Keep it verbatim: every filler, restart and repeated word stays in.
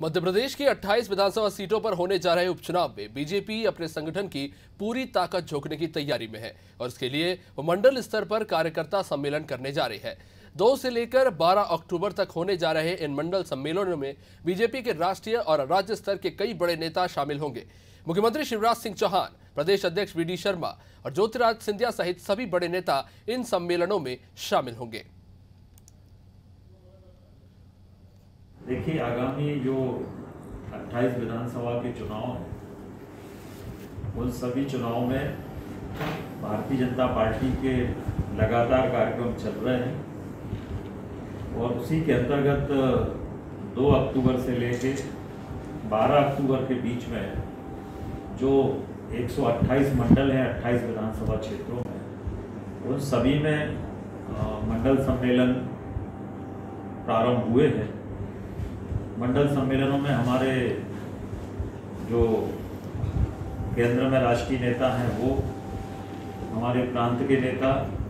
मध्य प्रदेश की अट्ठाईस विधानसभा सीटों पर होने जा रहे उपचुनाव में बीजेपी अपने संगठन की पूरी ताकत झोंकने की तैयारी में है और इसके लिए वो मंडल स्तर पर कार्यकर्ता सम्मेलन करने जा रही है। दो से लेकर बारह अक्टूबर तक होने जा रहे इन मंडल सम्मेलनों में बीजेपी के राष्ट्रीय और राज्य स्तर के कई बड़े नेता शामिल होंगे। मुख्यमंत्री शिवराज सिंह चौहान, प्रदेश अध्यक्ष वी डी शर्मा और ज्योतिरादित्य सिंधिया सहित सभी बड़े नेता इन सम्मेलनों में शामिल होंगे। देखिए, आगामी जो अट्ठाईस विधानसभा के चुनाव हैं, उन सभी चुनाव में भारतीय जनता पार्टी के लगातार कार्यक्रम चल रहे हैं और उसी के अंतर्गत दो अक्टूबर से लेकर बारह अक्टूबर के बीच में जो एक सौ अट्ठाईस मंडल हैं अट्ठाईस विधानसभा क्षेत्रों में, उन सभी में मंडल सम्मेलन प्रारंभ हुए हैं। मंडल सम्मेलनों में हमारे जो केंद्र में राष्ट्रीय नेता हैं वो, हमारे प्रांत के नेता